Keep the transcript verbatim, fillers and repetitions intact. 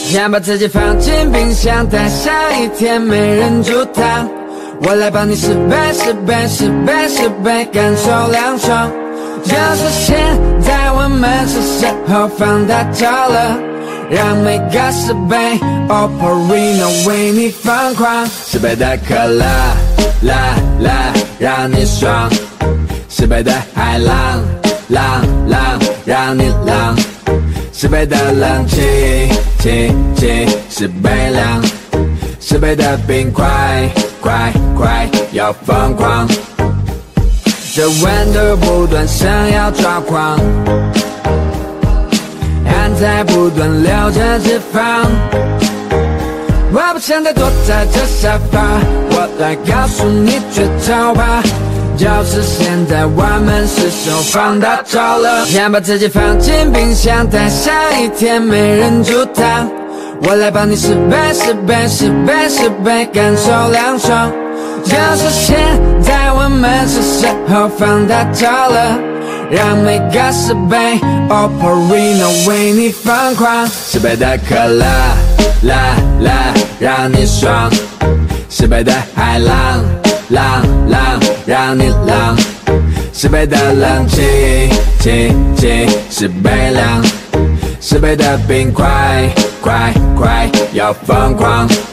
先把自己放进冰箱，待上一天没人阻挡。我来帮你十倍、十倍、十倍、十倍，感受凉爽。就是现在，我们是时候放大招了，让每个十倍 Operino 为你疯狂。十倍的可乐，啦啦，让你爽；十倍的海浪，浪浪，让你浪；十倍的冷气，气气，十倍凉；十倍的冰块，快快要疯狂。这温度不断想要抓狂，汗在不断流着脂肪。我不想再躲在这沙发，我来告诉你绝招吧。就是现在，我们是时候放大招了。先把自己放进冰箱，待上一天没人阻挡。我来帮你十倍、十倍、十倍、十倍，感受凉爽。就是现在，我们是时候放大招了，让每个十倍 Operino 为你疯狂。十倍的可乐，啦啦，让你爽；十倍的海浪，浪浪，让你浪；十倍的冷气，气气，十倍凉；十倍的冰块，快快要疯狂。